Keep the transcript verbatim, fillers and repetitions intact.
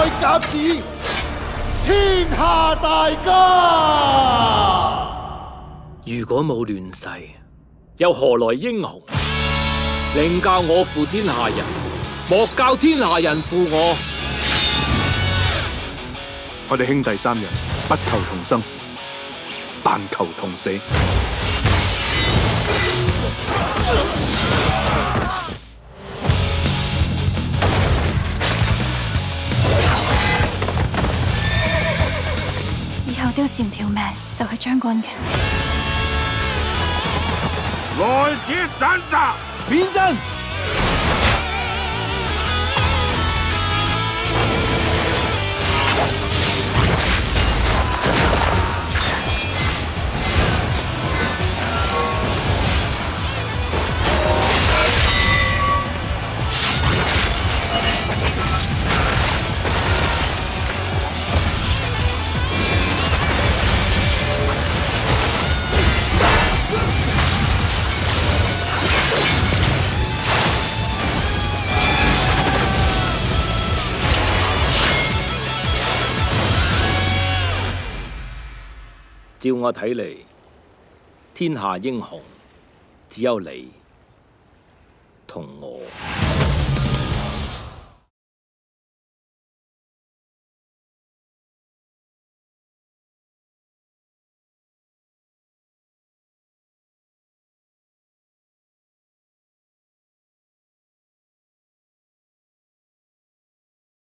甲子，天下大家。 如果冇亂世，又何來英雄？寧教我負天下人，莫教天下人負我。 我哋兄弟三人，不求同生，但求同死。 以後丟少條命就係將軍嘅。 來者斬殺， 免陣。 照我睇嚟，天下英雄只有你同我。